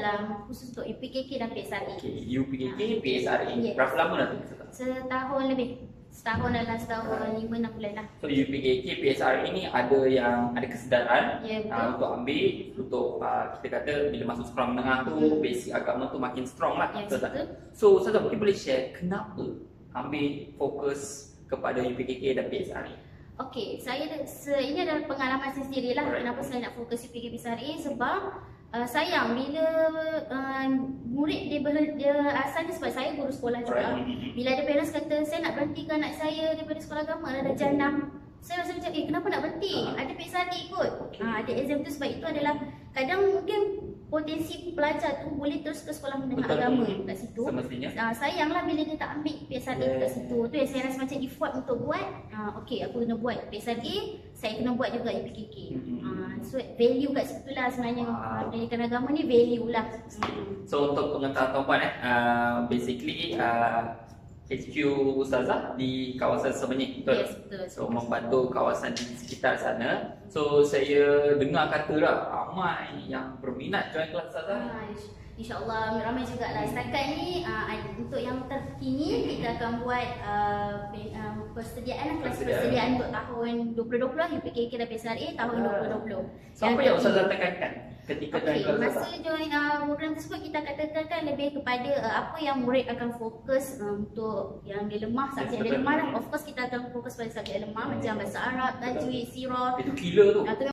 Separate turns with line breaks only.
dalam khusus untuk UPKK dan PSRE.
Okay, UPKK, PSRE.
Yes.
Berapa lama dah tu?
Setahun lebih. Setahun setahun 5-6 bulan lah.
So UPKK, PSRE ni ada yang ada kesedaran
Ya, betul.
untuk ambil, untuk kita kata bila masuk sekolah menengah tu basic agama tu makin strong lah.
Ya,
Betul tak?
betul.
So Ustazah mungkin boleh share kenapa ambil fokus kepada UPKK dan PSRE?
Okey, ini adalah pengalaman saya sendiri lah.
Alright.
Kenapa saya nak fokus UPKK PSRE, sebab sayang bila murid dia asalnya, sebab saya guru sekolah juga.
Alright.
Bila ada parents kata saya nak berhentikan anak saya daripada sekolah agama dah darjah 6, saya rasa macam kenapa nak berhenti? Ada PSRE kot. Ada exam tu, sebab itu adalah kadang mungkin potensi pelajar tu boleh terus ke sekolah menengah
Betul.
agama kat situ.
Semestinya.
Sayanglah bila dia tak ambil PSRE kat situ. Tu yang saya rasa macam effort untuk buat. Okey, aku kena buat PSRE, saya kena buat juga UPKK. So value kat situ lah sebenarnya. Pendidikan agama ni value lah.
So untuk pengetahuan tuan-puan basically HQ Ustazah di kawasan Semenyih, betul?
Yes, betul.
So membantu kawasan di sekitar sana. So saya dengar kata lah ramai yang berminat join kelas Ustazah.
InsyaAllah ramai juga lah. Setakat ni untuk yang terkini kita akan buat kelas persediaan untuk tahun 2020, UPKK dan PSRE tahun 2020.
So apa yang Ustazah tekankan ketika join kelas
Masa
Ustazah?
join program tersebut kita akan tekankan lebih kepada apa yang murid akan fokus untuk yang dia lemah, subjek yang dia lemah lah. Of course kita akan fokus pada subjek yang lemah macam bahasa Arab, tajwid, sirah.
Itu killer tu.
Tu